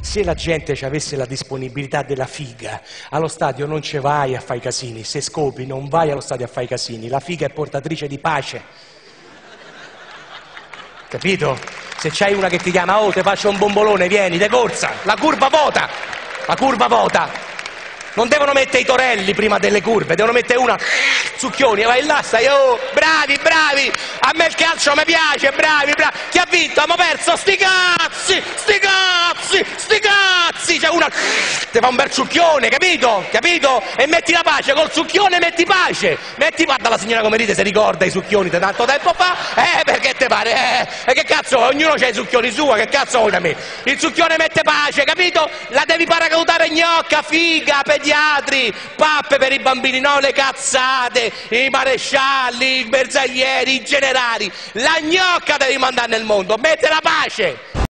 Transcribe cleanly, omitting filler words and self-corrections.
Se la gente avesse la disponibilità della figa, allo stadio non ci vai a fare i casini, se scopi non vai allo stadio a fare i casini, la figa è portatrice di pace. Capito? Se c'hai una che ti chiama, oh, te faccio un bombolone, vieni, de corsa, la curva vota, la curva vota. Non devono mettere i torelli prima delle curve, devono mettere una, succhioni, vai là, stai, oh, bravi, bravi, a me il calcio mi piace, bravi, bravi, chi ha vinto? Abbiamo perso, sti cazzi, sti cazzi, sti cazzi, c'è una, ti fa un bel succhione, capito? Capito? E metti la pace, col succhione metti pace, guarda la signora come ride, se ricorda i succhioni di tanto tempo fa, perché te pare, e che cazzo, ognuno c'ha i succhioni sua, che cazzo vuoi da me? Il succhione mette pace, capito? La devi paracadutare gnocca, figa, pediatri, pappe per i bambini, no le cazzate, i marescialli, i bersaglieri, i generali, la gnocca devi mandare nel mondo, mette la pace!